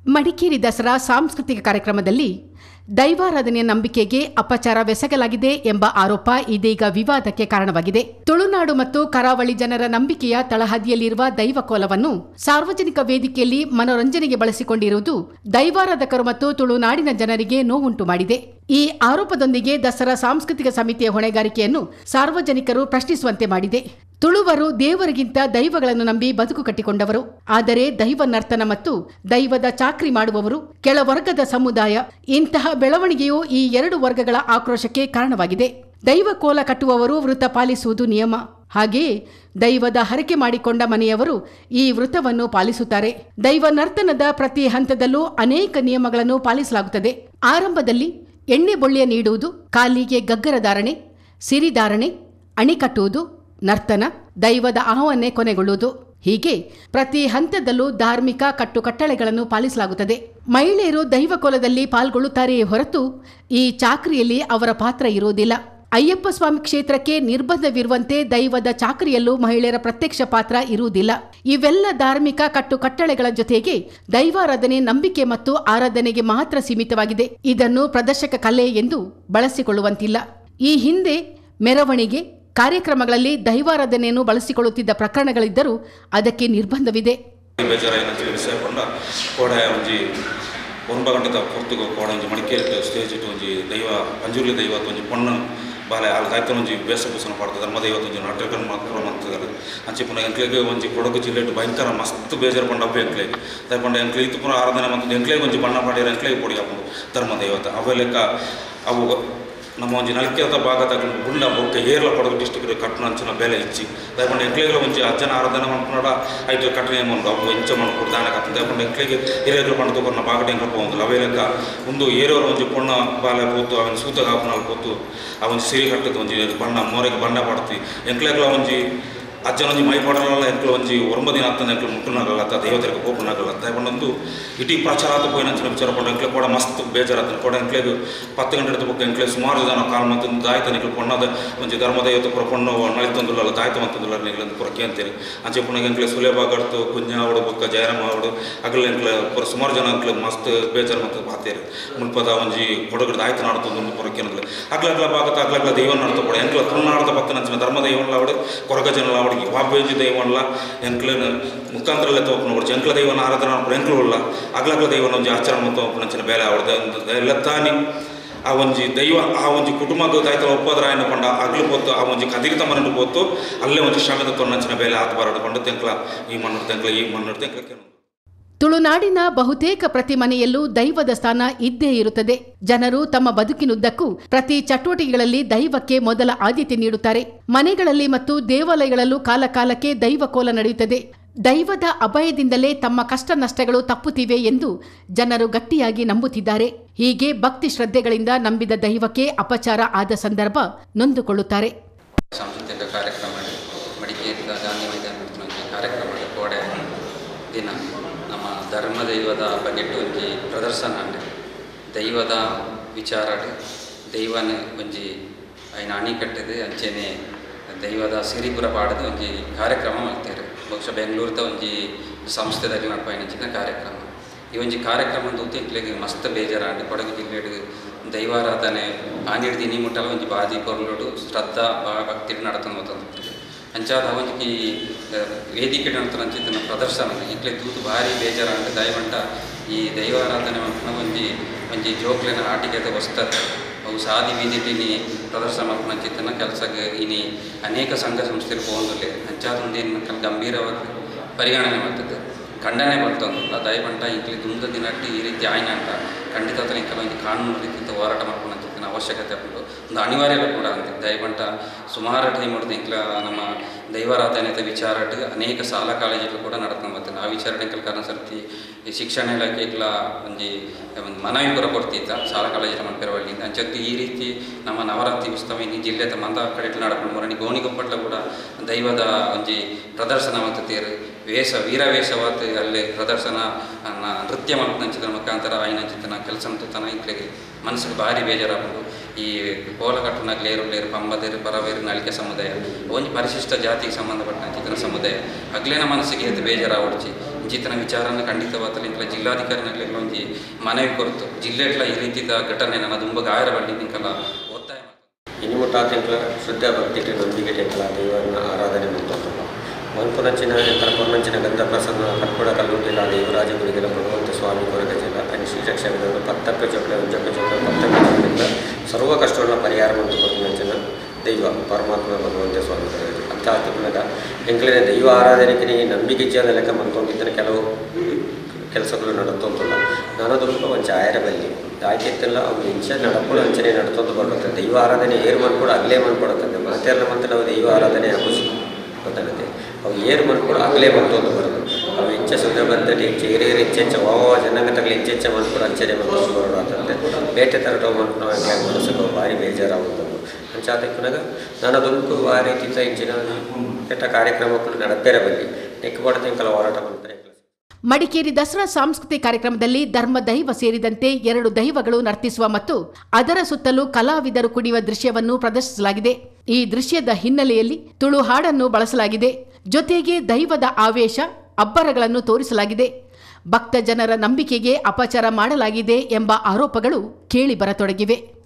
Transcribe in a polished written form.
ಮಡಿಕೇರಿ ದಸರಾ ಸಾಂಸ್ಕೃತಿಕ ಕಾರ್ಯಕ್ರಮದಲ್ಲಿ ದೈವಾರಾಧನೆಯ ನಂಬಿಕೆಗೆ ಅಪಚಾರವೆಸಗಲಾಗಿದೆ ಎಂಬ ಆರೋಪ ಇದೀಗ ವಿವಾದಕ್ಕೆ ಕಾರಣವಾಗಿದೆ. ತುಳುನಾಡು ಮತ್ತು ಕರಾವಳಿ ಜನರ ನಂಬಿಕೆಯ ತಳಹದಿಯಲ್ಲಿರುವ ದೈವಕೋಲವನ್ನು ಸಾರ್ವಜನಿಕ ವೇದಿಕೆಯಲ್ಲಿ ಮನೋರಂಜನೆಗೆ ಬಳಸಿಕೊಂಡಿರುವುದು ದೈವಾರಾಧಕರು ಮತ್ತು ತುಳುನಾಡಿನ ಜನರಿಗೆ ನೋವುಂಟು ಮಾಡಿದೆ. ಈ ಆರೋಪದೊಂದಿಗೆ ದಸರಾ ಸಾಂಸ್ಕೃತಿಕ ಸಮಿತಿಯ ಹೊಣೆಗಾರಿಕೆಯನ್ನು ಸಾರ್ವಜನಿಕರು ಪ್ರಶ್ನಿಸುವಂತೆ ಮಾಡಿದೆ. ತುಳುವರು ದೇವರಿಗಿಂತ ದೈವಗಳನ್ನು ನಂಬಿ ಬದುಕು ಕಟ್ಟಿಕೊಂಡವರು. ಆದರೆ ದೈವ ನರ್ತನ ಮತ್ತು ದೈವದ ಚಾಕ್ರಿ ಮಾಡುವವರು ಕೆಳವರ್ಗದ ಸಮುದಾಯ. ಇಂತಹ ಬೆಳವಣಿಗೆಯು ಈ ಎರಡು ವರ್ಗಗಳ ಆಕ್ರೋಶಕ್ಕೆ ಕಾರಣವಾಗಿದೆ. ದೈವ ಕೋಲ ಕಟ್ಟುವವರು ವೃತ ಪಾಲಿಸುವುದು ನಿಯಮ. ಹಾಗೆಯೇ ದೈವದ ಹರಕೆ ಮಾಡಿಕೊಂಡ ಮನೆಯವರು ಈ ವೃತವನ್ನು ಪಾಲಿಸುತ್ತಾರೆ. ದೈವ ನರ್ತನದ ಪ್ರತಿ ಹಂತದಲ್ಲೂ ಅನೇಕ ನಿಯಮಗಳನ್ನು ಪಾಲಿಸಲಾಗುತ್ತದೆ. ಆರಂಭದಲ್ಲಿ ಎಣ್ಣೆ ಬೊಳ್ಳೆಯ ನೀಡುವುದು, ಕಾಲಿಗೆ ಗಗ್ಗರ ಧಾರಣೆ, ಸಿರಿಧಾರಣೆ, ಅಣಿ ಕಟ್ಟುವುದು, ನರ್ತನ, ದೈವದ ಆಹ್ವಾನ ಕೊನೆಗೊಳ್ಳುವುದು. ಹೀಗೆ ಪ್ರತಿ ಹಂತದಲ್ಲೂ ಧಾರ್ಮಿಕ ಕಟ್ಟುಕಟ್ಟಳೆಗಳನ್ನು ಪಾಲಿಸಲಾಗುತ್ತದೆ. ಮಹಿಳೆಯರು ದೈವಕೋಲದಲ್ಲಿ ಪಾಲ್ಗೊಳ್ಳುತ್ತಾರೆಯೇ ಹೊರತು ಈ ಚಾಕ್ರಿಯಲ್ಲಿ ಅವರ ಪಾತ್ರ ಇರುವುದಿಲ್ಲ. ಅಯ್ಯಪ್ಪ ಸ್ವಾಮಿ ಕ್ಷೇತ್ರಕ್ಕೆ ನಿರ್ಬಂಧವಿರುವಂತೆ ದೈವದ ಚಾಕ್ರಿಯಲ್ಲೂ ಮಹಿಳೆಯರ ಪ್ರತ್ಯಕ್ಷ ಪಾತ್ರ ಇರುವುದಿಲ್ಲ. ಇವೆಲ್ಲ ಧಾರ್ಮಿಕ ಕಟ್ಟುಕಟ್ಟಳೆಗಳ ಜೊತೆಗೆ ದೈವಾರಾಧನೆ ನಂಬಿಕೆ ಮತ್ತು ಆರಾಧನೆಗೆ ಮಾತ್ರ ಸೀಮಿತವಾಗಿದೆ. ಇದನ್ನು ಪ್ರದರ್ಶಕ ಕಲೆ ಎಂದು ಬಳಸಿಕೊಳ್ಳುವಂತಿಲ್ಲ. ಈ ಹಿಂದೆ ಮೆರವಣಿಗೆ ಕಾರ್ಯಕ್ರಮಗಳಲ್ಲಿ ದೈವಾರಾಧನೆಯನ್ನು ಬಳಸಿಕೊಳ್ಳುತ್ತಿದ್ದ ಪ್ರಕರಣಗಳಿದ್ದರೂ ಅದಕ್ಕೆ ನಿರ್ಬಂಧವಿದೆ. ಬಾಲೆ ಅಲ್ಲಿ ದಾಯ್ತು ಒಂಜಿ ವೇಷಭೂಷಣ ಪಡ್ತದೆ ಧರ್ಮದೈವತ್ತು ಒಂಜಿ ನಾಟಕಗಳು ಮಾಡ್ಕೊಂಡು ಮಾಡ್ತಿದ್ದಾರೆ. ಅಂಚೆ ಪುನಃ ಎಂಕ್ಲೆಗೆ ಒಂಜಿ ಕೊಡಗು ಜಿಲ್ಲೆಟ್ಟು ಭಯಂಕರ ಮಸ್ತ್ ಬೇಜಾರು ಪಂಡ ಅಬ್ಬ ಎಂಕ್ಲೆಗೆ ದಯಪಂಡ ಎಂಕ್ಲೆ ಇತ್ತು ಪುನಃ ಆರಾಧನೆ ಮತ್ತು ಎಂಕ್ಲೆಗೆ ಒಂಜಿ ಬಣ್ಣ ಪಾಡಿರ ಎಂಕ್ಲೆಗೆ ಪೊಡಿ ಹಾಕೊಂಡು ಧರ್ಮದೈವತ ಅವೆಲೆಕ್ಕ ಅವು ನಮ್ಮ ಒಂಜಿ ನಲ್ಕೆದ ಭಾಗದಾಗ ಗುಂಡ ಬೊಕ್ಕ ಏರ್ಲ ಕೊಡಗು ಡಿಸ್ಟ್ರಿಕ್ಟ್ ಕಟ್ಟಣ ಅಂಚಿನ ಬೆಲೆ ಇಚ್ಚಿ ದಯಪಂಡ ಎಂಕ್ಲೆಗೆ ಒಂಜಿ ಅಜ್ಜನ ಆರಾಧನೆ ಮಾಡ್ಕೊಂಡ ಐದು ಕಟ್ಟಣೆ ಮಾಡ್ಕೊಂಡು ಅವು ಇಂಚ ಮಾಡ್ಕೊಡು ದಾನ ಕತ್ತ ದಯಪಂಡ ಎಂಕ್ಲೆಗೆ ಹಿರಿಯರು ಪಂಡ ತಗೊಂಡು ಬಾಗಟ ಎಂಕ ಹೋಗುದಿಲ್ಲ ಅವೆಲೆಕ್ಕ ಒಂದು ಏರಿಯವರು ಒಂಜಿ ಪೊಣ್ಣ ಬಾಲೆ ಕೂತು ಅವನ ಸೂತ ಹಾಪನಲ್ಲಿ ಕೂತು ಅವನ್ ಸಿರಿ ಕಟ್ಟದ ಒಂಜಿ ಬಣ್ಣ ಮೋರೆಗೆ ಬಣ್ಣ ಪಡ್ತಿ ಎಂಕ್ಲೆಗ್ಲ ಒಂಜಿ ಅಜ್ಜನೊಂಜಿ ಮೈ ಪಡಲ್ಲ ಎಂಕ್ಲು ಒಂಜಿ ಒಂಬದಿನ ಹತ್ತನ ಎಂಕ್ಲು ಮುಟ್ಟುನಾಗಲ್ಲ ದೇವತೆಗೆ ಕೋಪನಾಗಲ್ಲ ದಯಪಂಡು ಇಡೀ ಪ್ರಚಾರ ಆತ ಪೋಯಿನ ಅಂಚಿನ ವಿಚಾರ ಪಂಡ ಎಂಕ್ಲೆ ಕೂಡ ಮಸ್ತ್ ಬೇಜಾರಾತ ಕೂಡ ಎಂಕ್ಲೆಗೆ 10 ಗಂಟೆ ಹಿಡಿದು ಬುಕ್ ಎಂಕ್ಲೆ ಸುಮಾರು ಜನ ಕಾಲ್ ಮತ್ತು ದಾಯ್ತ ನಿಕ್ಲು ಪೊಣ್ಣದ ಒಂಜಿ ಧರ್ಮದೈವತ್ತು ಪುರ ಪೊಣ್ಣು ನಳಿತಂದುಲ್ಲ ದಾಯ್ತ ಮಂತಂದುಲ್ಲ ನಿಗ್ಲಂದು ಪುರಕ್ಕೆ ಅಂತೇಳಿ ಅಂಚೆ ಪುನಃ ಎಂಕ್ಲೆ ಸುಲೇಬಾಗಡ್ತು ಕುಂಜ ಅವಡು ಬುಕ್ಕ ಜಯರಾಮ ಅವಡು ಅಗಲ ಎಂಕ್ಲೆ ಪುರ ಸುಮಾರು ಜನ ಎಂಕ್ಲೆ ಮಸ್ತ್ ಬೇಜಾರು ಮತ್ತು ಬಾತೇರಿ ಮುನ್ಪದ ಒಂಜಿ ಕೊಡಗಡ ದಾಯ್ತ ನಾಡ್ತಂದು ಪುರಕ್ಕೆ ಅನ್ನೋದು ಅಗ್ಲಗ್ಲ ಭಾಗತ ಅಗ್ಲಗ್ಲ ದೈವ ನಡ್ತ ಕೂಡ ಎಂಕ್ಲ ತುಳುನಾಡದ ಪಕ್ಕ ನಂಚಿನ ಧರ್ಮದೈವಲ್ಲ ಅವಡು ಕೊರಗ ಜನಲ್ಲ ವಾಬ್ಬೇಜಿ ದೈವಲ್ಲ ಎಂಕ್ಲನ ಮುಖಾಂತರಲ್ಲೇ ತೋಪನೊಡ್ಚು ಎಂಕ್ಲ ದೈವನ ಆರಾಧನೆ ಮಾಡ್ಕೊಂಡು ಎಂಕ್ಲು ಉಳ್ಳ ಅಗ್ಲಗ್ಲ ದೈವನ ಒಂಜಿ ಆಚರಣೆ ಮತ್ತು ನಂಚಿನ ಬೇಲೆ ಅವಡ್ದು ಎಲ್ಲ ತಾನಿ ಆ ಒಂಜಿ ದೈವ ಆ ಒಂಜಿ ಕುಟುಂಬದ ದಾಯ್ತ ಒಪ್ಪದ್ರ ಆಯ್ನ ಪಂಡ ಅಗ್ಲು ಪೊತ್ತು ಆ ಒಂಜಿ ಕದಿರಿತ ಮನೆಂಡು ಪೊತ್ತು ಅಲ್ಲೇ ಒಂಜಿ ಶ್ರಮದ ತೊನ್ನಂಚಿನ ಬೇಲೆ ಆತ ಬರಡು ಪಂಡ ತೆಂಕ್ಲ ಈ ಮಣ್ಣು ತೆಂಕ್ಲ ಈ ಮಣ್ಣು ತೆಂಕ್ಲಕ್ಕೆ ತುಳುನಾಡಿನ ಬಹುತೇಕ ಪ್ರತಿ ಮನೆಯಲ್ಲೂ ದೈವದ ಸ್ಥಾನ ಇದ್ದೇ ಇರುತ್ತದೆ. ಜನರು ತಮ್ಮ ಬದುಕಿನುದ್ದಕ್ಕೂ ಪ್ರತಿ ಚಟುವಟಿಕೆಗಳಲ್ಲಿ ದೈವಕ್ಕೆ ಮೊದಲ ಆದ್ಯತೆ ನೀಡುತ್ತಾರೆ. ಮನೆಗಳಲ್ಲಿ ಮತ್ತು ದೇವಾಲಯಗಳಲ್ಲೂ ಕಾಲಕಾಲಕ್ಕೆ ದೈವ ಕೋಲ ನಡೆಯುತ್ತದೆ. ದೈವದ ಅಭಯದಿಂದಲೇ ತಮ್ಮ ಕಷ್ಟ ನಷ್ಟಗಳು ತಪ್ಪುತ್ತಿವೆ ಎಂದು ಜನರು ಗಟ್ಟಿಯಾಗಿ ನಂಬುತ್ತಿದ್ದಾರೆ. ಹೀಗೆ ಭಕ್ತಿ ಶ್ರದ್ಧೆಗಳಿಂದ ನಂಬಿದ ದೈವಕ್ಕೆ ಅಪಚಾರ ಆದ ಸಂದರ್ಭ ನೊಂದುಕೊಳ್ಳುತ್ತಾರೆ. ಸಾಂಸ್ಕೃತಿಕ ಕಾರ್ಯಕ್ರಮ ಮಡಿಕೇರಿದ ಗಾಂಧಿ ಮೈದಾನ ಕಾರ್ಯಕ್ರಮ ಕೋಡೆ ದಿನ ನಮ್ಮ ಧರ್ಮದೈವದ ಬಗ್ಗೆ ಒಂಜಿ ಪ್ರದರ್ಶನ ದೈವದ ವಿಚಾರ ದೈವನ ಒಂಜಿ ಐನ ಅಣಿ ಕಟ್ಟದು ಅಂಚೆನೆ ದೈವದ ಸಿರಿಪುರ ಪಾಡದು ಒಂಜಿ ಕಾರ್ಯಕ್ರಮ ಮಾಡ್ತಾರೆ. ಬಹುಶಃ ಬೆಂಗಳೂರದ ಒಂಜಿ ಸಂಸ್ಥೆದಾಗಿ ನಡ್ಪಾಯಿನ ಕಾರ್ಯಕ್ರಮ ಈ ಒಂಜಿ ಕಾರ್ಯಕ್ರಮ ಉತ್ತೇಜಲಿಗೆ ಮಸ್ತ್ ಬೇಜಾರಾಂಡು ಕೊಡಗು ಜಿಲ್ಲೆಡು ದೈವಾರಾಧನೆ ಆಂಡಿಡ್ ದಿನಿ ಮುಟ್ಟಲ ಒಂಜಿ ಬಾದಿ ಪೊರ್ಲುಡು ಶ್ರದ್ಧಾ ಭಕ್ತಿ ನಡತಂದು ಅಂಚಾದ ಅವನಿಗೆ ವೇದಿಕೆ ನಡ್ತಾನ ಅಂಚಿನ ಪ್ರದರ್ಶನ ಇಕ್ಲೆ ತೂತು ಭಾರಿ ಬೇಜಾರಾಂಡು ದಯವಂಟ ಈ ದೈವಾರಾಧನೆ ಒಂಜಿ ಒಂಜಿ ಜೋಕ್ಲೆನ ಆಟಿಕೆದ ವಸ್ತದ ಅವು ಸಾದಿ ಬೀದಿಟಿನಿ ಪ್ರದರ್ಶನ ಮಾಡ್ಕೊಂಚಿತ್ತನ ಕೆಲಸಕ್ಕೆ ಇನಿ ಅನೇಕ ಸಂಘ ಸಂಸ್ಥೆಗಳು ಹೋಗಲೇ ಅಂಚಾದೊಂದೇನು ಗಂಭೀರವಾಗಿ ಪರಿಗಣನೆ ಮಾಡ್ತದೆ ಖಂಡನೆ ಮಾಡ್ತಂದಿಲ್ಲ ದಯವಂಟ ಈಗಲಿ ದುಂದ ದಿನಟ್ಟಿ ಈ ರೀತಿ ಆಯ್ನ ಅಂತ ಖಂಡಿತ ಕೆಲವೊಂದು ಕಾನೂನು ರೀತಿಯಿಂದ ಹೋರಾಟ ಮಾಡ್ಕೊಂಡು ಅವಶ್ಯಕತೆ ಉಂಟು ಒಂದು ಅನಿವಾರ್ಯ ಕೂಡ ಅಂತ ದಯವಂಟ ಸುಮಾರು ಟೈಮ್ ಹೊಡೆದು ಇಂಕ್ಲ ನಮ್ಮ ದೈವಾರಾಧನೆದ ವಿಚಾರಟ್ಟು ಅನೇಕ ಶಾಲಾ ಕಾಲೇಜುಗಳು ಕೂಡ ನಡ್ಕೊಂಡು ಬರ್ತಾನೆ ಆ ವಿಚಾರಣೆ ಕಾರಣ ಸರ್ತಿ ಈ ಶಿಕ್ಷಣ ಇಲಾಖೆಗಳ ಒಂದು ಮನವಿ ಕೂಡ ಕೊಡ್ತಿದ್ದ ಶಾಲಾ ಕಾಲೇಜಿನ ಮನಪೆರವಳ್ಳಿಯಿಂದ ಅಂಚದ್ದು ಈ ರೀತಿ ನಮ್ಮ ನವರಾತ್ರಿ ಉತ್ಸವ ಇನ್ನು ಜಿಲ್ಲೆದ ಮಂದ ಕಡೆ ನಡ್ಕೊಂಡು ಬರೋಣ ಗೋಣಿಗೊಪ್ಪಟ್ಲ ಕೂಡ ದೈವದ ಒಂಜಿ ಪ್ರದರ್ಶನ ಮಾಡ್ತೀರಿ ವೀರವೇಷವಾದ ಅಲ್ಲಿ ಪ್ರದರ್ಶನ ನೃತ್ಯ ಮಾಡ್ತಂಚಿದ್ರ ಮುಖಾಂತರ ಆಯ್ನಂಚಿತನ ಕೆಲಸ ಅಂತನ ಇಕ್ಲೆಗೆ ಮನಸ್ಸಿಗೆ ಭಾರಿ ಬೇಜಾರಾಗ್ಬೋದು. ಈ ಕೋಲ ಕಟ್ಟುನಾಗ ಲೇರು ಪಂಬದೇರು ಪರವೇರು ನಳಿಕೆ ಸಮುದಾಯ ಒಂಜಿ ಪರಿಶಿಷ್ಟ ಜಾತಿಗೆ ಸಂಬಂಧಪಟ್ಟ ಚಿತ್ರ ಸಮುದಾಯ ಅಗ್ಲೇನ ಮನಸ್ಸಿಗೆ ಎದ್ದು ಬೇಜಾರಾವಡ್ಚಿ ಇಂಚಿತ್ತಿನ ವಿಚಾರನ ಖಂಡಿತವಾದಲ್ಲಿ ಇಂಕಲ ಜಿಲ್ಲಾಧಿಕಾರಿನಕ್ಲೆಲ್ಲ ಒಂಜಿ ಮನವಿ ಕೊರತು ಜಿಲ್ಲೆಟ್ಲ ಈ ರೀತಿದ ಘಟನೆ ನನ್ನ ತುಂಬ ಗಾಯರ ಬಳ್ಳಿ ನಿಂಕಲ್ಲ ಒತ್ತಾಯ ಇನ್ನು ಮುಟ್ಟಾತೆಂಕಲ ಶ್ರದ್ಧಾ ಭಕ್ತಿ ನಂಬಿಕೆ ಟೆಂಕಲ ದೇವರನ್ನ ಆರಾಧನೆ ಮಾಡ್ತಾರೆ ಮನ್ಪುನಂಚಿನ ತರಪುನಂಚಿನ ಗಂಧ ಪ್ರಸನ್ನ ಕರ್ಪೂಡ ಕಲ್ಲುಂಡಿಲ್ಲ ದೇವರಾಜ ಗುಡಿಗೆಲ ಭಗವಂತ ಸ್ವಾಮಿ ಕೊರಗ ಜಿಲ್ಲ ತನ್ನ ಶ್ರೀರಕ್ಷಕರು ಪತ್ತಪ್ಪ ಚೊಕ್ಕಳೆ ಉಂಜಪ್ಪ ಚೊಕ್ಕಳೆ ಪತ್ತಪ್ಪ ಚೊಕ್ಕಳಿಂದ ಸರ್ವ ಕಷ್ಟಗಳ ಪರಿಹಾರ ಮತ್ತು ಕೊರಗಿನ ದೈವ ಪರಮಾತ್ಮ ಭಗವಂತ ಸ್ವಾಮಿ ಕೊರಗ ಅಂತ ತಿಮ್ಮದ ಎಂಕ್ಲಿನ ದೈವ ಆರಾಧನೆಗೆ ನಂಬಿಕೆ ಇಚ್ಛೆಯ ಲೆಕ್ಕ ಮಂತ್ಕೊಂಡಿದ್ದನ್ನು ಕೆಲವು ಕೆಲಸಗಳು ನಡುತ್ತೋಂತಲ್ಲ ನಾನದೊಂದು ಒಂದು ಆಯರ ಬಲ್ಲಿ ಆಯ್ತಿತ್ತಲ್ಲ ಅವ್ರು ಇಂಚೆ ನಡಪುಡು ಅಂಚನೆ ನಡ್ತೊಂದು ಬರ್ತದೆ ದೈವ ಆರಾಧನೆ ಏರು ಮಾಡ್ಕೊಡು ಅಗಲೇ ಮಾಡ್ಕೊಡುತ್ತದೆ ಮಾತೆಲ್ಲ ಮಂತ್ರ ನಾವು ದೈವ ಆರಾಧನೆ ಆಗುಸಿ ಗೊತ್ತಾಗುತ್ತೆ ಅವು ಏರು ಮಾಡ್ಕೊಡು ಅಗಲೇ ಮಾಡ್ತೊಂದು ಬರೋದು ಅವು ಇಂಚೆ ಸುದ್ದ ಬಂದಲ್ಲಿ ಏರೇರು ಹೆಚ್ಚೆಚ್ಚ ಜನಂಗ ತಗಲಿ ಹೆಚ್ಚೆಚ್ಚ ಮಾಡ್ಕೊಡು ಅಂಚನೆ ಮಾಡ್ಕೊಂಡು ಬರೋದು ಅಂತಂದರೆ ಬೇಟೆ ತರಟೋ ಮಾಡ್ಕೊಂಡು ಮನಸ್ಸಿಗೆ ಭಾರಿ ಬೇಜಾರಾಗುತ್ತದೆ ಅಂಚಾದಕ್ಕನಾಗ ನಾನದೊಂದು ಆ ರೀತಿ ಇಂಚಿನ ಕೆಟ್ಟ ಕಾರ್ಯಕ್ರಮಗಳು ನಡಪೇರ ಬಲ್ಲಿ ನೆಕ್ಕಬಾರ್ದು ಕೆಲ ಹೋರಾಟ ಮಾಡ್ತಾರೆ. ಮಡಿಕೇರಿ ದಸರಾ ಸಾಂಸ್ಕೃತಿಕ ಕಾರ್ಯಕ್ರಮದಲ್ಲಿ ಧರ್ಮ ದೈವ ಸೇರಿದಂತೆ 2 ದೈವಗಳು ನರ್ತಿಸುವ ಮತ್ತು ಅದರ ಸುತ್ತಲೂ ಕಲಾವಿದರು ಕುಣಿಯುವ ದೃಶ್ಯವನ್ನು ಪ್ರದರ್ಶಿಸಲಾಗಿದೆ. ಈ ದೃಶ್ಯದ ಹಿನ್ನೆಲೆಯಲ್ಲಿ ತುಳು ಹಾಡನ್ನು ಬಳಸಲಾಗಿದೆ. ಜೊತೆಗೆ ದೈವದ ಆವೇಶ ಅಬ್ಬರಗಳನ್ನು ತೋರಿಸಲಾಗಿದೆ. ಭಕ್ತ ಜನರ ನಂಬಿಕೆಗೆ ಅಪಚಾರ ಮಾಡಲಾಗಿದೆ ಎಂಬ ಆರೋಪಗಳು ಕೇಳಿಬರತೊಡಗಿವೆ.